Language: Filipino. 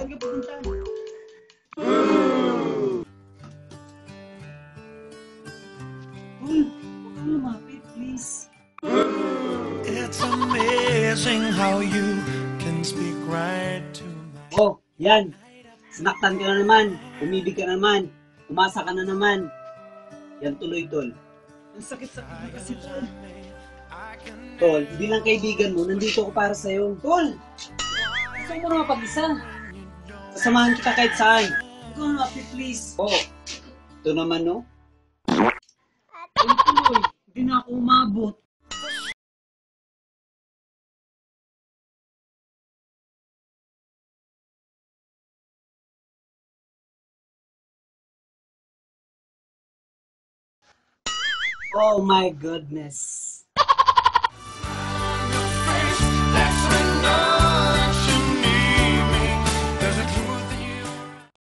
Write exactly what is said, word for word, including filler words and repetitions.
Saan ka pupunta? Tol, huwag kang lumapit, please. It's amazing how you can speak right to my... Oh, yan. Sinaktan ka na naman. Umibig ka na naman. Umasa ka na naman. Yan tuloy, Tol. Ang sakit-sakit na kasi, Tol. Tol, hindi lang kaibigan mo. Nandito ako para sa'yo. Tol! Gusto mo na mapag-isa. Sasamahan kita kahit saan. Huwag kang lumapit, please. Oh, ito naman, no? Tol, tuloy. Hindi na ako umabot. Oh my goodness.